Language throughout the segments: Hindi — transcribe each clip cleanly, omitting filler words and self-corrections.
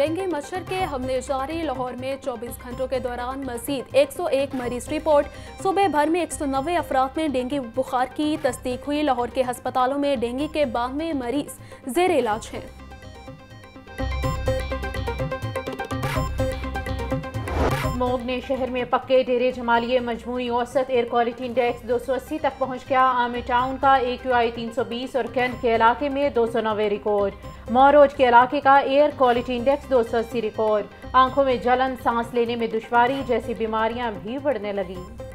डेंगू मच्छर के हमले जारी। लाहौर में 24 घंटों के दौरान मजीद 101 मरीज रिपोर्ट। सुबह भर में 190 अफराद में डेंगू बुखार की तस्दीक हुई। लाहौर के अस्पतालों में डेंगू के 92 मरीज जेर इलाज हैं। स्मॉग ने शहर में पक्के डेरे जमालिए। मजमूई औसत एयर क्वालिटी इंडेक्स 280 तक पहुँच गया। आमिर टाउन का AQI 320 और कैंट के इलाके में 290 रिकॉर्ड। मौरोज के इलाके का एयर क्वालिटी इंडेक्स 280 रिकॉर्ड। आंखों में जलन, सांस लेने में दुश्वारी जैसी बीमारियां भी बढ़ने लगी।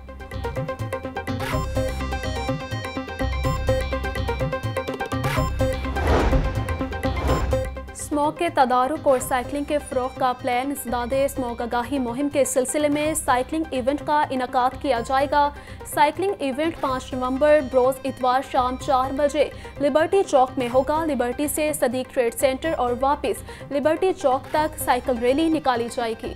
स्मॉग के तदारुक और साइकिलिंग के फ़रोग़ का प्लान। इंसदादे स्मॉग आगाही मुहिम के सिलसिले में साइकिलिंग इवेंट का इनकाद किया जाएगा। साइकिलिंग इवेंट 5 नवंबर रोज़ इतवार शाम 4 बजे लिबर्टी चौक में होगा। लिबर्टी से सदीक ट्रेड सेंटर और वापस लिबर्टी चौक तक साइकिल रैली निकाली जाएगी।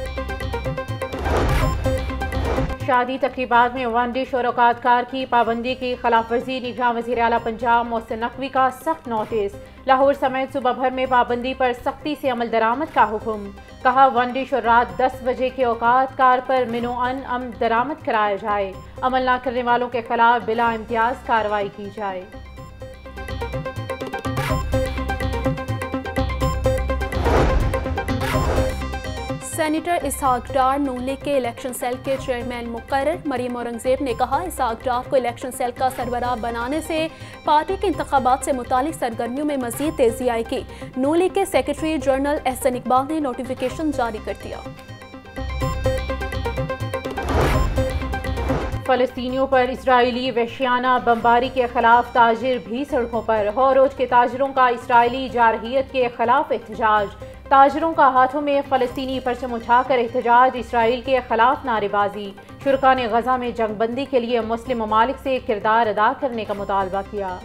शादी तकरीबात में वन डिश और औकातकार की पाबंदी की खिलाफ वर्जी। निगरान वज़ीर आला पंजाब मोहसिन नकवी का सख्त नोटिस। लाहौर समेत सुबह भर में पाबंदी पर सख्ती से अमल दरामद का हुक्म। कहा वन डिश और रात 10 बजे के औकातकार पर मिनो अमल दरामद कराया जाए। अमल न करने वालों के खिलाफ बिला इम्तियाज कार्रवाई की जाए। सेनेटर इसहाक डार नून लीग के इलेक्शन सेल के चेयरमैन मुकर्रर। मरीम औरंगजेब ने कहा इसहाक डार को इलेक्शन सेल का सरबराह बनाने से पार्टी के इंतखाबात से मुतालिक सरगर्मियों में मजीद तेजी आएगी। नून लीग के सेक्रेटरी जनरल एहसन इकबाल ने नोटिफिकेशन जारी कर दिया। फ़लस्तीनियों पर इजरायली वहशियाना बमबारी के खिलाफ ताजिर भी सड़कों पर। हौरोज के ताजरों का इजरायली जारहियत के खिलाफ एहतजाज। ताजरों का हाथों में फ़लस्तीनी परचम उठाकर एहतजाज। इसराइल के खिलाफ नारेबाजी। शुरका ने गजा में जंगबंदी के लिए मुस्लिम ममालिक से किरदार अदा करने का मुतालबा किया।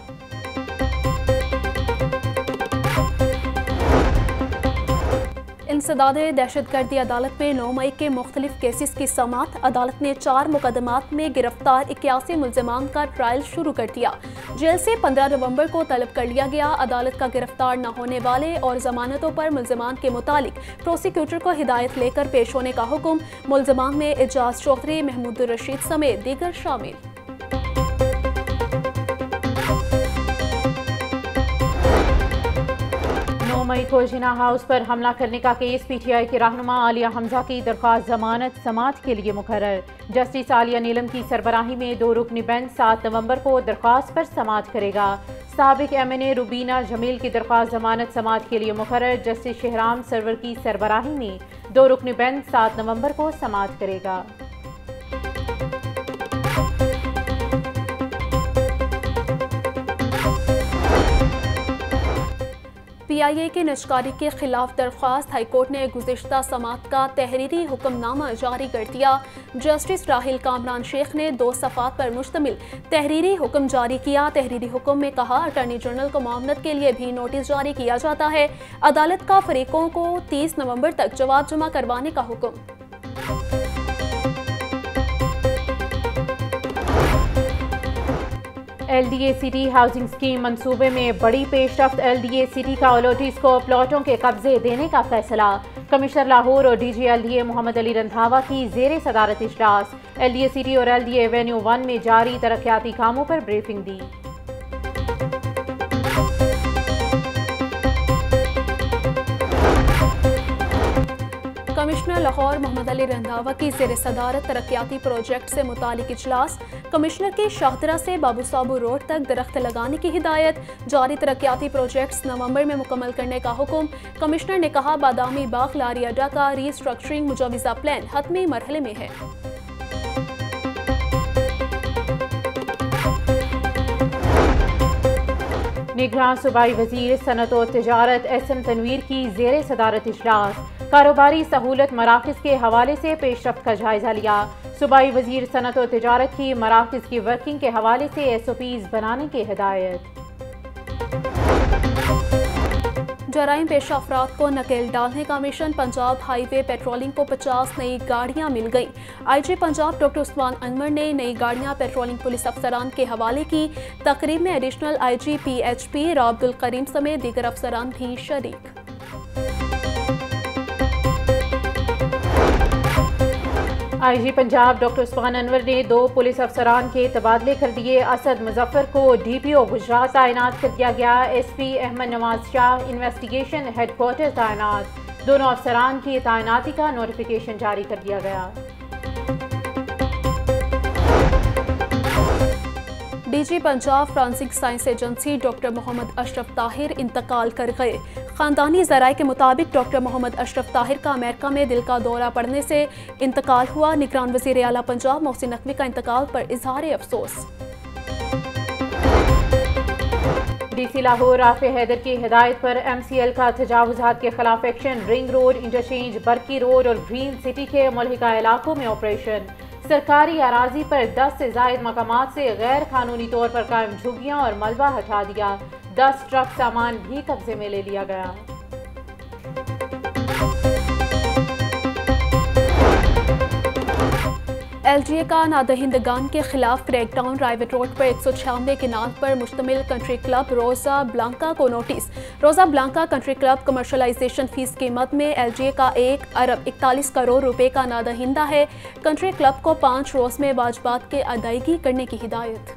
इंसदादे दहशतगर्दी अदालत में 9 मई के मुख्तलिफ केसेस की समाअत। अदालत ने 4 मुकदमात में गिरफ्तार 81 मुल्ज़िमान का ट्रायल शुरू कर दिया। जेल से 15 नवंबर को तलब कर लिया गया। अदालत का गिरफ्तार न होने वाले और जमानतों पर मुल्ज़िमान के मुतालिक प्रोसिक्यूटर को हिदायत लेकर पेश होने का हुक्म। मुल्ज़िमान में एजाज चौधरी, महमूद रशीद समेत दीगर शामिल। 9 मई को जिना हाउस पर हमला करने का केस। PTI के रहनुमा आलिया हमजा की दरख्वास्त जमानत समाअत के लिए मुकर्रर। जस्टिस आलिया नीलम की सरबराही में 2 रुकनी बेंच 7 नवंबर को दरख्वास्त पर समाअत करेगा। साबिक MNA रुबीना जमील की दरख्वास्त जमानत समाअत के लिए मुकर्रर। जस्टिस शहराम सरवर की सरबराही में 2 रुकनी बेंच 7 नवंबर को समाअत करेगा। PIA की निजकारी के खिलाफ दरख्वास्त। हाईकोर्ट ने गुज़िश्ता समाअत का तहरीरी हुक्मनामा जारी कर दिया। जस्टिस राहिल कामरान शेख ने 2 सफ़ात पर मुश्तमिल तहरीरी हुक्म जारी किया। तहरीरी हुक्म में कहा अटॉर्नी जनरल को मामलत के लिए भी नोटिस जारी किया जाता है। अदालत का फरीकों को 30 नवंबर तक जवाब जमा करवाने का हुक्म। LDA सिटी हाउसिंग स्कीम मंसूबे में बड़ी पेशरफ्त। LDA सिटी का ओलोटिस को प्लॉटों के कब्जे देने का फैसला। कमिश्नर लाहौर और DG LDA मोहम्मद अली रंधावा की जेर सदारत इजलास। LDA सिटी और LDA एवेन्यू 1 में जारी तरक्याती कामों पर ब्रीफिंग दी। कमिश्नर लाहौर मोहम्मद अली रंधावा की ज़ेर सदारत तरक्याती प्रोजेक्ट से मुतालिक इजलास। कमिश्नर की शाहदरा से बाबू साबू रोड तक दरख्त लगाने की हिदायत। जारी तरक्याती प्रोजेक्ट्स नवंबर में मुकम्मल करने का हुक्म। कमिश्नर ने कहा बादामी बाग लारी अड्डा का रीस्ट्रक्चरिंग मुजवज़ा प्लान हतमी मरहले में है। निगरान सूबाई वज़ीर सनअत और तिजारत SM तनवीर की ज़ेर सदारत इजलास। कारोबारी सहूलत मराकज़ के हवाले से पेशरफ्त का जायजा लिया। सूबाई वज़ीर सनअत और तिजारत की मराकज़ की वर्किंग के हवाले से SOPs बनाने की हिदायत। जराइम पेशा अफराद को नकेल डालने का मिशन। पंजाब हाईवे पेट्रोलिंग को 50 नई गाड़ियां मिल गईं। IG पंजाब डॉक्टर उस्मान अनवर ने नई गाड़ियां पेट्रोलिंग पुलिस अफसरान के हवाले की। तकरीब में एडिशनल IG PHP राब्दुल करीम समेत दीगर अफसरान भी शरीक। IG पंजाब डॉक्टर उस्मान अनवर ने 2 पुलिस अफसरान के तबादले कर दिए। असद मुजफ्फर को DPO गुजरात तैनात कर दिया गया। SP Ahmad Nawaz Shah investigation headquarter तैनात। दोनों अफसरान की तैनाती का नोटिफिकेशन जारी कर दिया गया। DG Punjab forensic science agency doctor Mohammad Ashraf Tahir इंतकाल कर गए। ख़ानदानी ज़राए के मुताबिक डॉक्टर मोहम्मद अशरफ ताहिर का अमेरिका में दिल का दौरा पड़ने से इंतकाल हुआ। निगरान वज़ीर आला पंजाब मोहसिन नकवी का इंतकाल पर इजहार अफसोस। DC लाहौर राफे हैदर की हिदायत पर MCL का तजावुज़ात के खिलाफ action. Ring road, interchange, Barki road और ग्रीन सिटी के मुल्हिका इलाकों में ऑपरेशन। सरकारी अराजी पर 10 से ज़ायद मकामात से गैर कानूनी तौर पर कायम झुग्गियां और मलबा हटा दिया। 10 ट्रक सामान भी कब्जे में ले लिया गया। LGA का नादहिंदगान के खिलाफ क्रैकडाउन। प्राइवेट रोड पर 196 किनाल पर मुश्तमिल कंट्री क्लब रोज़ा ब्लांका को notice. Rosa Blanca country club commercialisation fees कीमत में LGA का 1 अरब 41 करोड़ रुपए का नादहिंदा है। कंट्री क्लब को 5 रोज़ में वाजबात के अदायगी करने की हिदायत।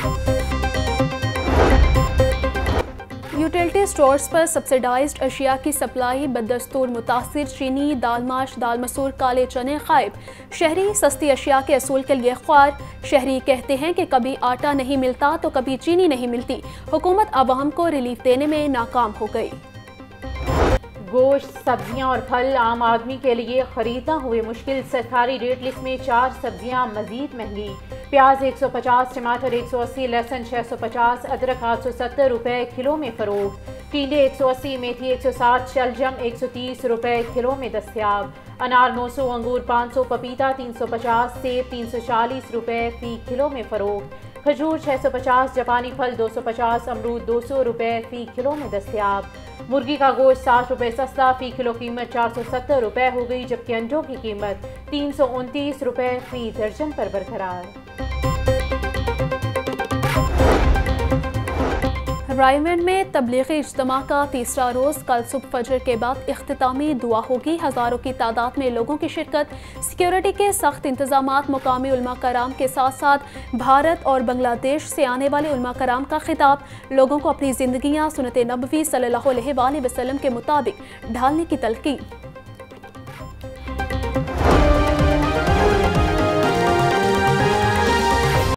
यूटिलिटी स्टोर्स पर सब्सिडाइज्ड अशिया की सप्लाई बदस्तूर मुतासिर। चीनी, दालमाश, दाल मसूर, काले चने गायब। शहरी सस्ती अशिया के असूल के लिए ख्वार। शहरी कहते हैं कि कभी आटा नहीं मिलता तो कभी चीनी नहीं मिलती। हुकूमत अवाम को रिलीफ देने में नाकाम हो गई। गोश्त, सब्जियां और फल आम आदमी के लिए खरीदना हुए मुश्किल। सरकारी रेट लिस्ट में 4 सब्जियां मजीद महंगी। प्याज 150, टमाटर 180, लहसुन 650, अदरक 870 रुपए किलो में फरोख्त। टिंडे 180, मेथी 160, शलजम 130 रुपए किलो में दस्तयाब। अनार 900, अंगूर 500, पपीता 350, सेब 340 रुपए फी किलो में फरोख्त। खजूर 650, जापानी फल 250, अमरूद 200 रुपए फी किलो में दस्तयाब। मुर्गी का गोश्त 60 रुपए सस्ता, फी किलो कीमत 470 रुपए हो गई, जबकि अंडों की कीमत 329 रुपए फी दर्जन पर बरकरार। रायमंड में तबलीगी इज्तिमा का तीसरा रोज़ कल सुबह फजर के बाद इख्तितामी दुआ होगी। हज़ारों की तादाद में लोगों की शिरकत। सिक्योरिटी के सख्त इंतजामात। मुकामी उलमा कराम के साथ साथ भारत और बांग्लादेश से आने वाले उलमा कराम का खिताब। लोगों को अपनी ज़िंदगियाँ सुन्नत नबवी सल्लल्लाहु अलैहि वसल्लम के मुताबिक ढालने की तलकीन।